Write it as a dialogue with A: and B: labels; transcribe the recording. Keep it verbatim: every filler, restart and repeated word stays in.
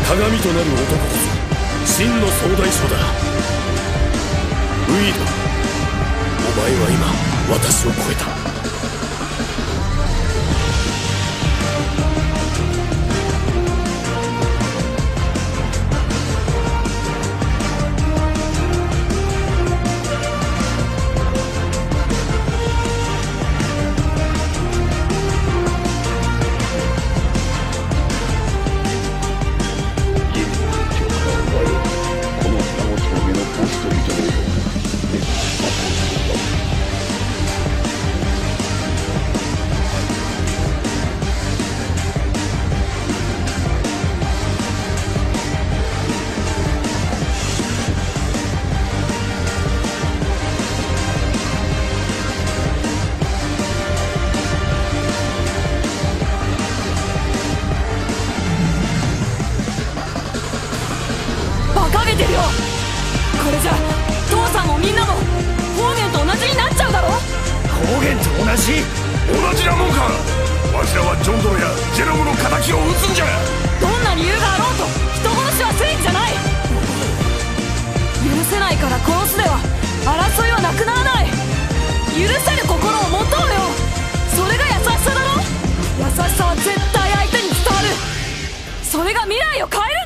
A: 鏡となる男こそ真の総大将だ。ウィード、お前は今私を超えた。
B: これじゃ父さんもみんなも方言と同じになっちゃうだろ。
A: 方言と同じ
C: 同じなもんか。わしらはジョンドロやジェロムの敵を討つんじゃ。
B: どんな理由があろうと人殺しは正義じゃない。許せないから殺すでは争いはなくならない。許せる心を持とうよ。それが優しさだろ。優しさは絶対相手に伝わる。それが未来を変える。